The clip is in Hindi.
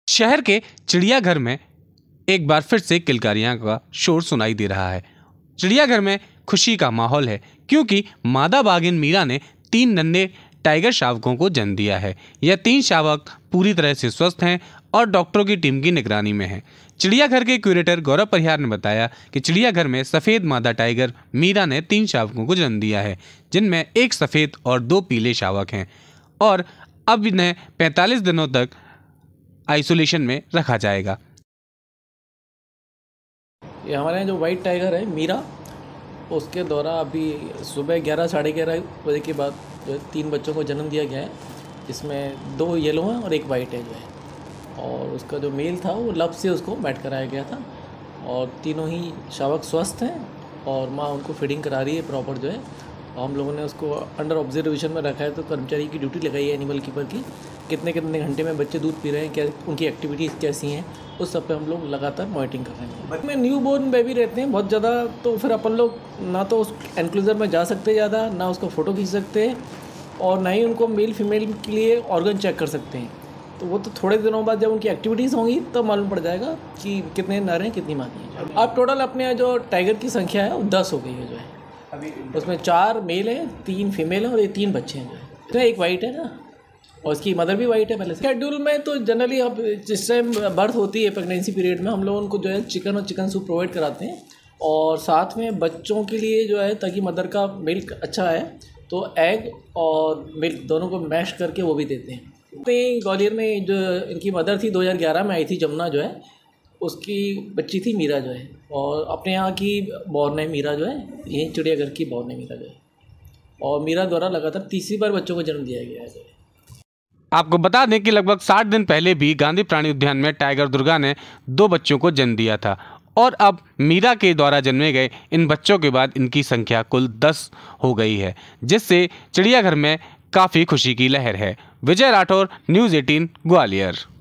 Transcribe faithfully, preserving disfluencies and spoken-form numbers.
शहर के चिड़ियाघर में एक बार फिर से किलकारियां का शोर सुनाई दे रहा है। चिड़ियाघर में खुशी का माहौल है क्योंकि मादा बाघिन मीरा ने तीन नन्हे टाइगर शावकों को जन्म दिया है। यह तीन शावक पूरी तरह से स्वस्थ हैं और डॉक्टरों की टीम की निगरानी में हैं। चिड़ियाघर के क्यूरेटर गौरव परिहार ने बताया कि चिड़ियाघर में सफ़ेद मादा टाइगर मीरा ने तीन शावकों को जन्म दिया है, जिनमें एक सफ़ेद और दो पीले शावक हैं और अब इन्हें पैंतालीस दिनों तक आइसोलेशन में रखा जाएगा। ये हमारे यहाँ जो वाइट टाइगर है मीरा, उसके द्वारा अभी सुबह ग्यारह साढ़े ग्यारह बजे के बाद जो है तीन बच्चों को जन्म दिया गया है, जिसमें दो येलो हैं और एक वाइट है जो है। और उसका जो मेल था वो लब से उसको मैट कराया गया था और तीनों ही शावक स्वस्थ हैं और माँ उनको फीडिंग करा रही है प्रॉपर जो है। और हम लोगों ने उसको अंडर ऑब्जर्वेशन में रखा है, तो कर्मचारी की ड्यूटी लगाई है एनिमल कीपर की, कितने कितने घंटे में बच्चे दूध पी रहे हैं, क्या उनकी एक्टिविटीज़ कैसी हैं, उस सब पे हम लोग लगातार मॉनिटरिंग कर रहे हैं। में न्यू बोर्न बेबी रहते हैं बहुत ज़्यादा, तो फिर अपन लोग ना तो उस एनक्लोजर में जा सकते ज़्यादा, ना उसका फ़ोटो खींच सकते हैं और ना ही उनको मेल फीमेल के लिए ऑर्गन चेक कर सकते हैं। तो वो तो थोड़े दिनों बाद जब उनकी एक्टिविटीज़ होंगी तो मालूम पड़ जाएगा कि कितने नर हैं कितनी मादी हैं। अब टोटल अपने यहाँ जो टाइगर की संख्या है वो दस हो गई है जो है। अभी उसमें चार मेल हैं, तीन फीमेल हैं और ये तीन बच्चे हैं जो है। तो एक वाइट है ना, और उसकी मदर भी वाइट है पहले से। शेड्यूल में तो जनरली अब जिस टाइम बर्थ होती है प्रेगनेंसी पीरियड में, हम लोग उनको जो है चिकन और चिकन सूप प्रोवाइड कराते हैं और साथ में बच्चों के लिए जो है ताकि मदर का मिल्क अच्छा है तो एग और मिल्क दोनों को मैश करके वो भी देते हैं। तो ग्वालियर में जो इनकी मदर थी दो हज़ार ग्यारह में आई थी, जमुना जो है उसकी बच्ची थी मीरा जो है, और अपने यहाँ की बॉर्न है मीरा जो है, यही चिड़ियाघर की बॉर्न है मीरा जो है। और मीरा द्वारा लगातार तीसरी बार बच्चों को जन्म दिया गया है। आपको बता दें कि लगभग साठ दिन पहले भी गांधी प्राणी उद्यान में टाइगर दुर्गा ने दो बच्चों को जन्म दिया था और अब मीरा के द्वारा जन्मे गए इन बच्चों के बाद इनकी संख्या कुल दस हो गई है, जिससे चिड़ियाघर में काफ़ी खुशी की लहर है। विजय राठौर, न्यूज़ अठारह, ग्वालियर।